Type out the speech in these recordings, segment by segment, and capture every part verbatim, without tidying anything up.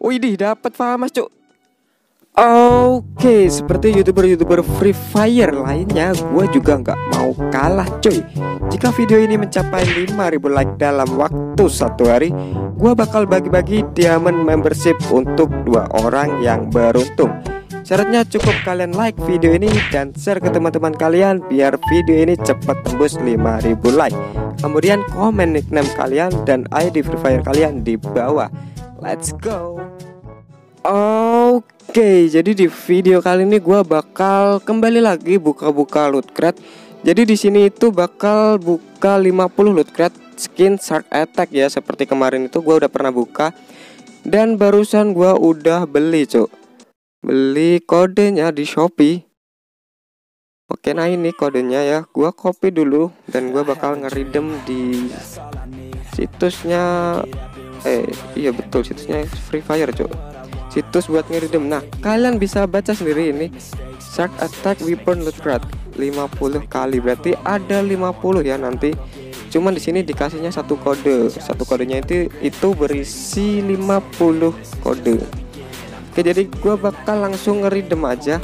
Widih, dapat Famas, Cuk. Oke, seperti youtuber-youtuber Free Fire lainnya, gue juga nggak mau kalah, cuy. Jika video ini mencapai lima ribu like dalam waktu satu hari, gue bakal bagi-bagi diamond membership untuk dua orang yang beruntung. Syaratnya cukup kalian like video ini dan share ke teman-teman kalian biar video ini cepat tembus lima ribu like. Kemudian komen nickname kalian dan I D Free Fire kalian di bawah. Let's go. Oke, jadi di video kali ini gue bakal kembali lagi buka-buka loot crate. Jadi di sini itu bakal buka lima puluh loot crate skin Shark Attack ya. Seperti kemarin itu gue udah pernah buka. Dan barusan gue udah beli, cuk. Beli kodenya di Shopee. Oke, nah ini kodenya ya. Gue copy dulu dan gue bakal ngeridem di situsnya. Eh, iya betul, situsnya Free Fire, cuk. Situs buat ngeridem. Nah, kalian bisa baca sendiri ini. Shark Attack Weapon Loot Crate lima puluh kali, berarti ada lima puluh ya nanti. Cuman di sini dikasihnya satu kode. Satu kodenya itu itu berisi lima puluh kode. Oke, jadi gua bakal langsung ngeridem aja.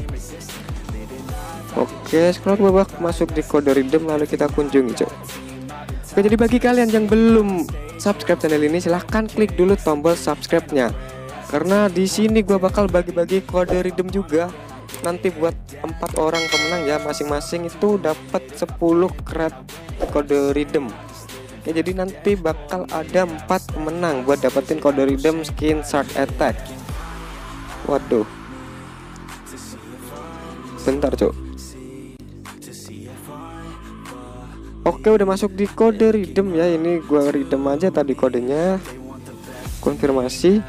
Oke, scroll ke bawah masuk di kode redeem lalu kita kunjungi, cok. Oke, jadi bagi kalian yang belum subscribe channel ini, silahkan klik dulu tombol subscribe-nya. Karena di sini gua bakal bagi-bagi kode redeem juga. Nanti buat empat orang pemenang ya, masing-masing itu dapat sepuluh crate kode redeem. Oke, jadi nanti bakal ada empat pemenang buat dapetin kode redeem skin Shark Attack. Waduh. Bentar, cok. Oke, udah masuk di kode redeem ya. Ini gua redeem aja tadi kodenya. Konfirmasi.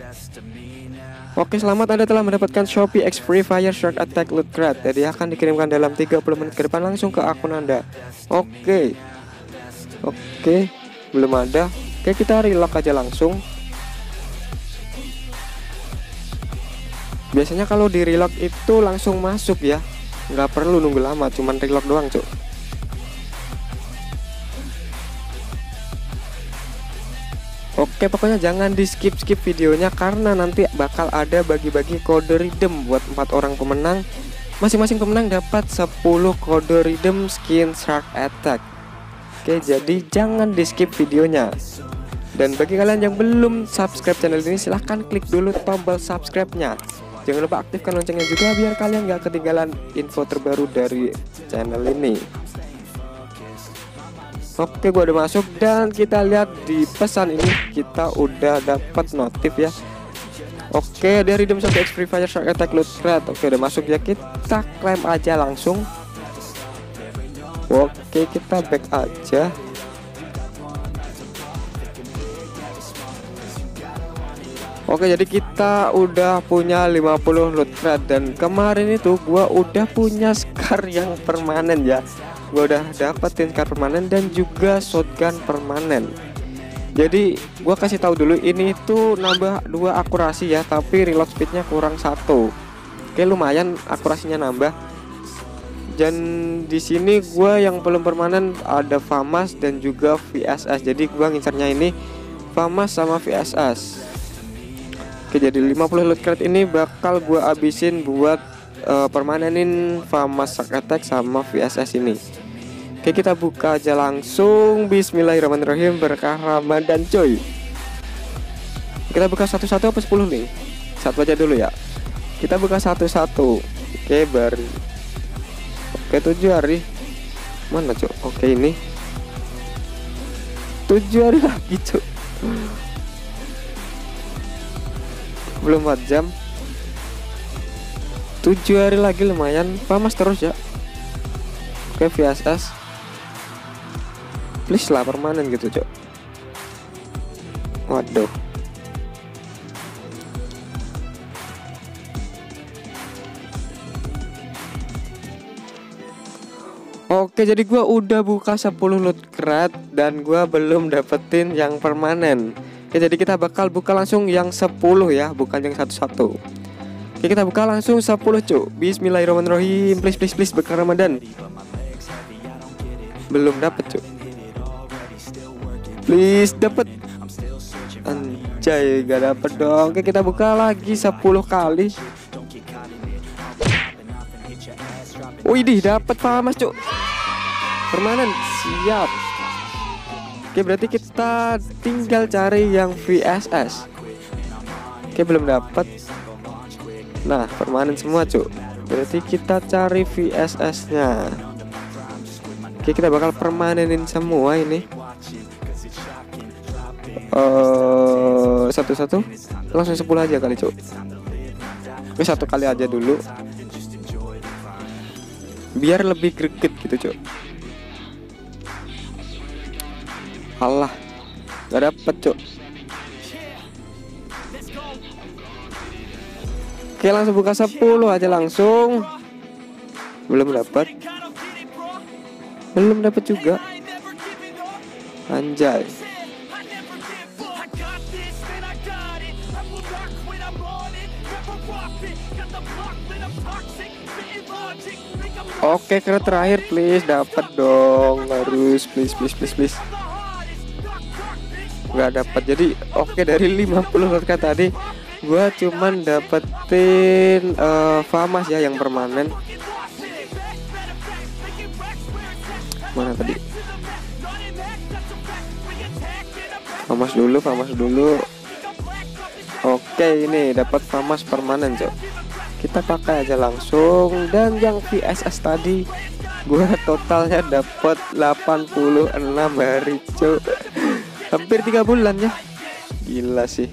Oke, selamat, Anda telah mendapatkan Shopee X Free Fire Shark Attack Loot Crate. Jadi akan dikirimkan dalam tiga puluh menit ke depan langsung ke akun Anda. Oke. Oke, belum ada. Oke, kita relock aja langsung. Biasanya kalau di relock itu langsung masuk ya. Nggak perlu nunggu lama, cuman relock doang, cuk. Oke, pokoknya jangan di skip-skip videonya karena nanti bakal ada bagi-bagi kode redeem buat empat orang pemenang. Masing-masing pemenang dapat sepuluh kode redeem skin Shark Attack. Oke, jadi jangan di skip videonya. Dan bagi kalian yang belum subscribe channel ini, silahkan klik dulu tombol subscribe-nya. Jangan lupa aktifkan loncengnya juga biar kalian gak ketinggalan info terbaru dari channel ini. Oke, gua udah masuk dan kita lihat di pesan ini kita udah dapat notif ya. Oke, dari redeem satu X Free Fire Shark Attack Loot Crate. Oke, udah masuk ya, kita klaim aja langsung. Oke, kita back aja. Oke, jadi kita udah punya lima puluh loot crate dan kemarin itu gua udah punya scar yang permanen ya. Gue udah dapetin scar permanen dan juga shotgun permanen. Jadi gue kasih tahu dulu, ini tuh nambah dua akurasi ya, tapi reload speednya kurang satu. Oke, lumayan akurasinya nambah. Dan di sini gue yang belum permanen ada Famas dan juga V S S. Jadi gue ngincarnya ini Famas sama V S S. Oke, jadi lima puluh loot crate ini bakal gue abisin buat uh, permanenin Famas Shark Attack sama V S S ini. Oke, kita buka aja langsung. Bismillahirrahmanirrahim, berkah Ramadan, coy. Kita buka satu-satu apa sepuluh nih? Satu aja dulu ya. Kita buka satu-satu. Oke, baru. Oke, tujuh hari. Mana, cok? Oke, ini tujuh hari lagi, cok. Belum empat jam. Tujuh hari lagi, lumayan. Pamas terus ya. Oke, V S S. Please lah permanen gitu, cok. Waduh. Oke, jadi gua udah buka sepuluh loot crate dan gua belum dapetin yang permanen. Oke, jadi kita bakal buka langsung yang sepuluh ya, bukan yang satu-satu. Oke, kita buka langsung sepuluh, cuk. Bismillahirrahmanirrahim. Please please please berkah Ramadan. Belum dapet, cuk. Please dapet. Anjay, gak dapet dong. Oke, kita buka lagi sepuluh kali. Widih, dapat Famas, cuk. Permanen, siap. Oke, berarti kita tinggal cari yang V S S. Oke, belum dapat. Nah, permanen semua, cuk. Berarti kita cari V S S-nya. Oke, kita bakal permanenin semua ini. Uh, satu-satu langsung sepuluh aja kali, cuk. Oke, satu kali aja dulu biar lebih greget gitu, cuk. Alah, gak dapet, cuk. Oke, langsung buka sepuluh aja langsung. Belum dapat. Belum dapat juga. Anjay. Oke, kira terakhir please dapat dong. Harus please please please please. Nggak dapat. Jadi oke, dari lima puluh lotka tadi gua cuman dapetin uh, Famas ya yang permanen. Mana tadi? Famas dulu, Famas dulu. Oke, ini dapat Famas permanen, cok. Kita pakai aja langsung. Dan yang V S S tadi gua totalnya dapat delapan puluh enam hari, cok. Hampir tiga bulan ya. Gila sih.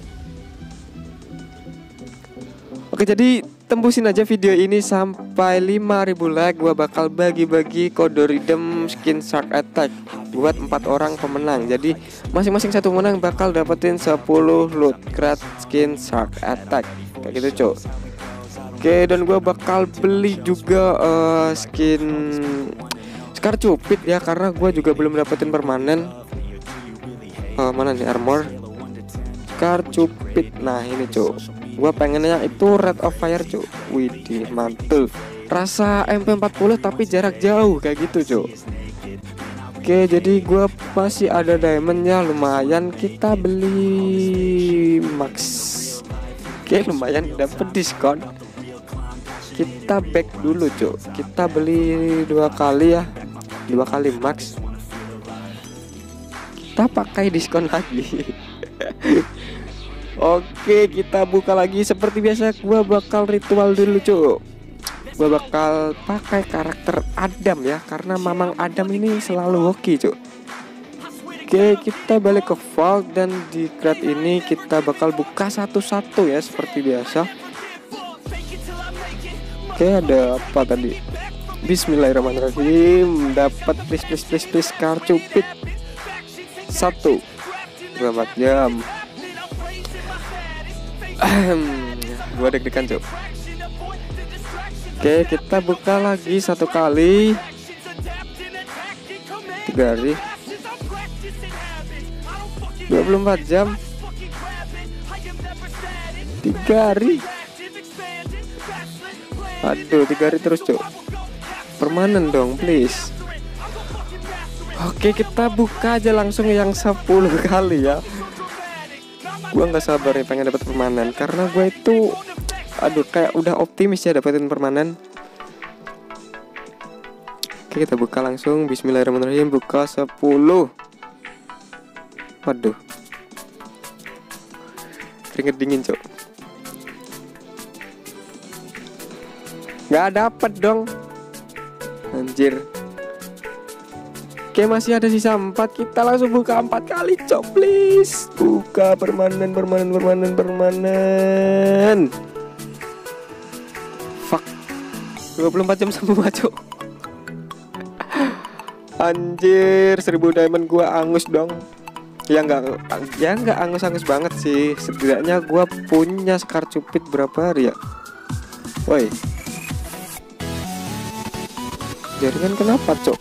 Oke, jadi tembusin aja video ini sampai lima ribu like. Gua bakal bagi-bagi kode redeem skin Shark Attack buat empat orang pemenang. Jadi masing-masing satu menang bakal dapetin sepuluh loot crate skin Shark Attack. Kayak gitu, cok. Oke, dan gua bakal beli juga uh, skin Scar Cupid ya, karena gua juga belum dapetin permanen. Uh, mana nih armor Scar Cupid. Nah, ini, cok. Gua pengennya itu Red of Fire, cuk. Widih, mantul. Rasa M P empat puluh tapi jarak jauh kayak gitu, cuk. Oke, jadi gua masih ada diamondnya lumayan. Kita beli max. Oke, lumayan dapat diskon. Kita back dulu, cuk. Kita beli dua kali ya. Dua kali max. Kita pakai diskon lagi. Oke, kita buka lagi seperti biasa. Gua bakal ritual dulu, cuk. Gua bakal pakai karakter Adam ya, karena Mamang Adam ini selalu hoki, cuk. Oke, kita balik ke vault. Dan di crate ini kita bakal buka satu-satu ya, seperti biasa. Oke, ada apa tadi? Bismillahirrahmanirrahim. Dapat please please please please Scar Cupid satu. Selamat jam. Gua deg-degan, cuk. Oke, kita buka lagi satu kali. Tiga hari dua puluh empat jam. Tiga hari. Aduh, tiga hari terus, cuk. Permanen dong, please. Oke, kita buka aja langsung yang sepuluh kali ya. Gua nggak sabar nih pengen dapat permanen, karena gue itu aduh kayak udah optimis ya dapetin permanen. Oke, kita buka langsung. Bismillahirrahmanirrahim. Buka sepuluh. Waduh, keringet dingin, cok. Nggak dapet dong, anjir. Oke, masih ada sisa empat. Kita langsung buka empat kali, cok, please. Buka permanen, permanen, permanen, permanen. Fuck, dua puluh empat jam semua, cok. Anjir, seribu diamond gua angus dong. Ya enggak, ya enggak angus-angus banget sih. Setidaknya gua punya Scar Cupid berapa hari ya? Woi, jaringan kenapa, cok?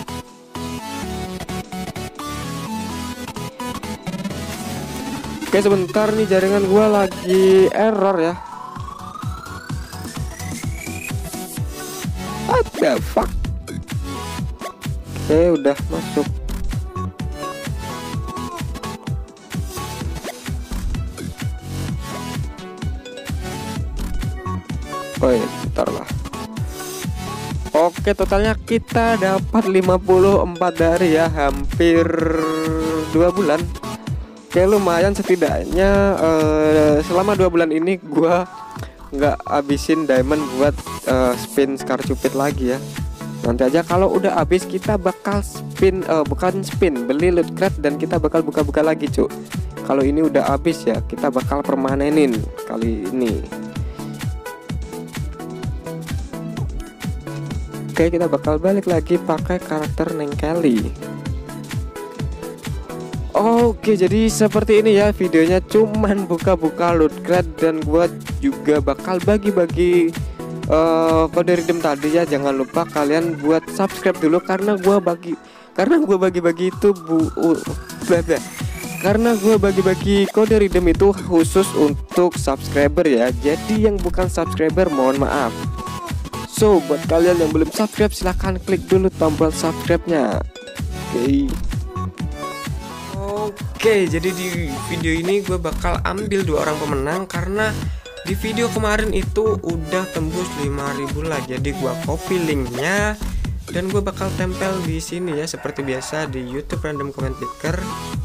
Oke, sebentar nih, jaringan gua lagi error ya. What the fuck? Oke, udah masuk. Oh iya, bentar lah. Oke, totalnya kita dapat lima puluh empat dari ya, hampir dua bulan. Oke, lumayan setidaknya uh, selama dua bulan ini gua nggak habisin diamond buat uh, spin Scar Cupid lagi ya. Nanti aja kalau udah habis kita bakal spin, uh, bukan spin, beli loot crate dan kita bakal buka-buka lagi, cuk. Kalau ini udah habis ya, kita bakal permanenin kali ini. Oke, kita bakal balik lagi pakai karakter Neng Kelly. Oke, jadi seperti ini ya videonya, cuman buka-buka loot crate dan gua juga bakal bagi-bagi uh, kode redeem tadi ya. Jangan lupa kalian buat subscribe dulu karena gua bagi karena gua bagi-bagi itu bu uh, blah, blah. Karena gue bagi-bagi kode redeem itu khusus untuk subscriber ya. Jadi yang bukan subscriber mohon maaf. So buat kalian yang belum subscribe silahkan klik dulu tombol subscribe-nya. Oke okay. Oke okay, jadi di video ini gue bakal ambil dua orang pemenang karena di video kemarin itu udah tembus lima ribu like. Jadi gue copy linknya dan gue bakal tempel di sini ya seperti biasa di YouTube Random Comment Picker.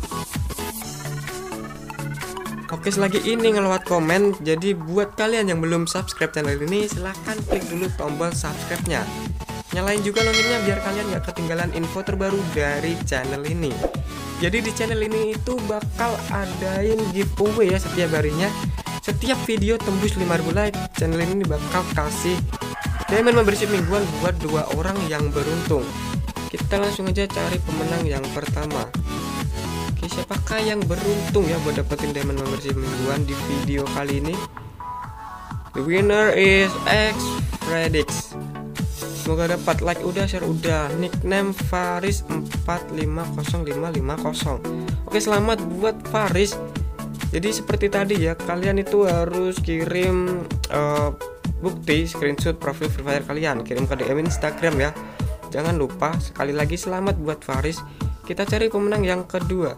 Oke, selagi ini ngelewat komen, jadi buat kalian yang belum subscribe channel ini silahkan klik dulu tombol subscribe-nya. Nyalain juga loncengnya biar kalian gak ketinggalan info terbaru dari channel ini. Jadi di channel ini itu bakal adain giveaway ya setiap harinya. Setiap video tembus lima ribu like, channel ini bakal kasih diamond membership mingguan buat dua orang yang beruntung. Kita langsung aja cari pemenang yang pertama. Oke, siapakah yang beruntung ya buat dapetin diamond membership mingguan di video kali ini? The winner is X Fredix. Semoga dapat like udah, share udah. Nickname Faris empat lima nol lima lima nol. Oke, selamat buat Faris. Jadi seperti tadi ya, kalian itu harus kirim uh, bukti screenshot profil Free Fire kalian, kirim ke D M Instagram ya. Jangan lupa. Sekali lagi selamat buat Faris. Kita cari pemenang yang kedua.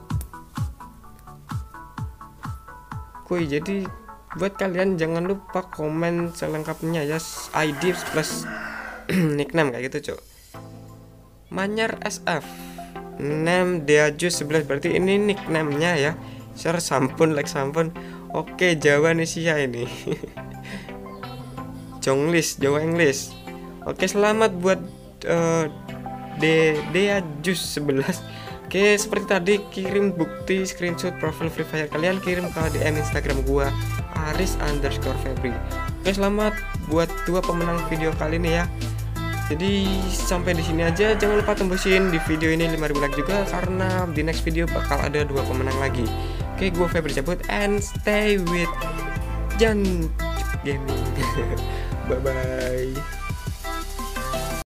Kuy, jadi buat kalian jangan lupa komen selengkapnya ya, I D plus nickname kayak gitu, cok. Manyar S F, name Deajus sebelas, berarti ini nickname-nya ya. Share sampun, like sampun. Oke, Jawa Nesia ini. Jonglis, Jawa English. Oke, selamat buat uh, De Deajus sebelas. Oke, seperti tadi kirim bukti screenshot profil Free Fire kalian, kirim ke D M Instagram gua Aris underscore Febri. Oke, selamat buat dua pemenang video kali ini ya. Jadi sampai di sini aja, jangan lupa tembusin di video ini lima ribu like juga karena di next video bakal ada dua pemenang lagi. Oke, gua Febri cabut and stay with Jan Gaming. Bye bye.